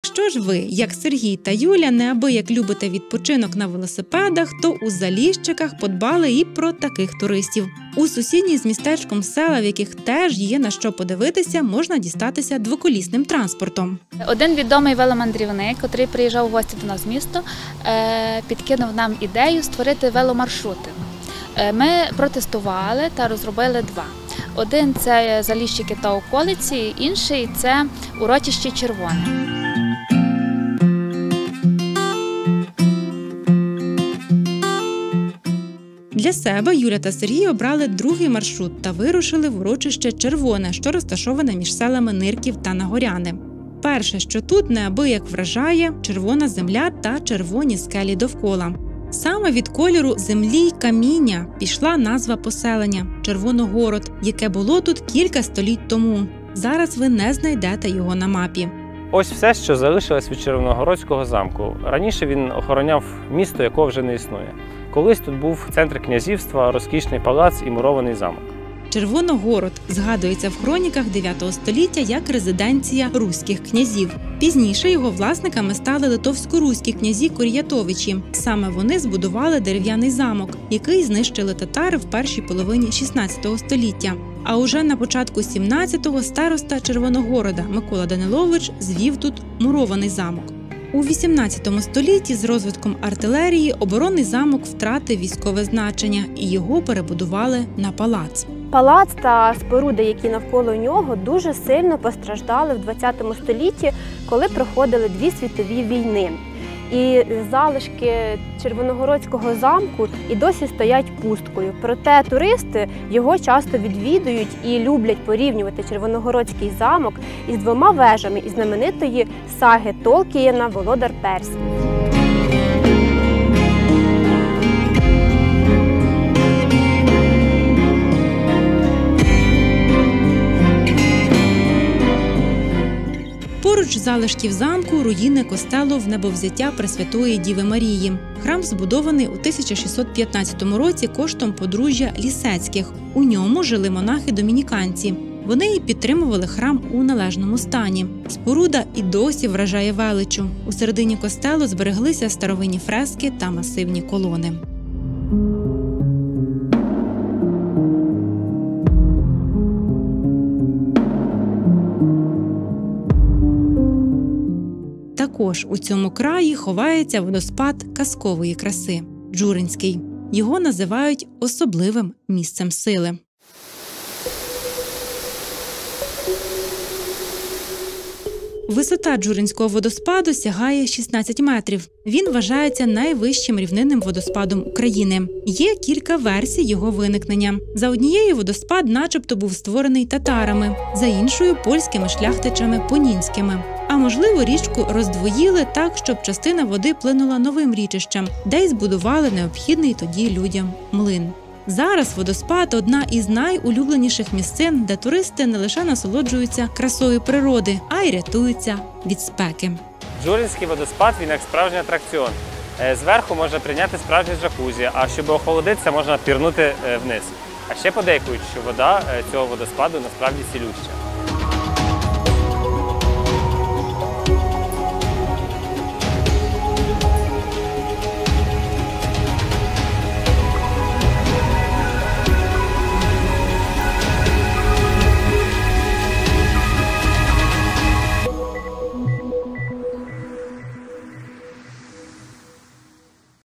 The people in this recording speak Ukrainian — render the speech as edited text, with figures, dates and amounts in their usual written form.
Якщо ж ви, як Сергій та Юля, неабияк любите відпочинок на велосипедах, то у Заліщиках подбали і про таких туристів. У сусідніх з містечком села, в яких теж є на що подивитися, можна дістатися двоколісним транспортом. Один відомий веломандрівник, який приїжджав у гості до нас в місто, підкинув нам ідею створити веломаршрути. Ми протестували та розробили два. Один – це Заліщики та околиці, інший – це урочище Червоне. Для себе Юля та Сергій обрали другий маршрут та вирушили в урочище Червоне, що розташоване між селами Нирків та Нагоряни. Перше, що тут неабияк вражає – червона земля та червоні скелі довкола. Саме від кольору землі й каміння пішла назва поселення – Червоногород, яке було тут кілька століть тому. Зараз ви не знайдете його на мапі. Ось все, що залишилось від Червоногородського замку. Раніше він охороняв місто, якого вже не існує. Колись тут був центр князівства, розкішний палац і мурований замок. Червоногород згадується в хроніках 9 століття як резиденція руських князів. Пізніше його власниками стали литовсько-руські князі Кур'ятовичі. Саме вони збудували дерев'яний замок, який знищили татари в першій половині 16 століття. А уже на початку 17-го староста Червоногорода Микола Данилович звів тут мурований замок. У 18 столітті з розвитком артилерії оборонний замок втратив військове значення і його перебудували на палац. Палац та споруди, які навколо нього, дуже сильно постраждали в 20 столітті, коли проходили дві світові війни. І залишки Червоногородського замку і досі стоять пусткою. Проте туристи його часто відвідують і люблять порівнювати Червоногородський замок із двома вежами із знаменитої саги Толкієна «Володар Перснів». Поруч залишків замку – руїни костелу Внебовзяття Пресвятої Діви Марії. Храм збудований у 1615 році коштом подружжя Лісецьких. У ньому жили монахи-домініканці. Вони і підтримували храм у належному стані. Споруда і досі вражає величчю. У середині костелу збереглися старовинні фрески та масивні колони. Також у цьому краї ховається водоспад казкової краси – Джуринський. Його називають особливим місцем сили. Висота Джуринського водоспаду сягає 16 метрів. Він вважається найвищим рівнинним водоспадом України. Є кілька версій його виникнення. За однією, водоспад начебто був створений татарами, за іншою – польськими шляхтичами понінськими. А можливо, річку роздвоїли так, щоб частина води плинула новим річищем, де й збудували необхідний тоді людям млин. Зараз водоспад – одна із найулюбленіших місцин, де туристи не лише насолоджуються красою природи, а й рятуються від спеки. Джуринський водоспад – він як справжній атракціон. Зверху можна прийняти справжнє джакузі, а щоб охолодитися, можна пірнути вниз. А ще подейкують, що вода цього водоспаду насправді цілюща.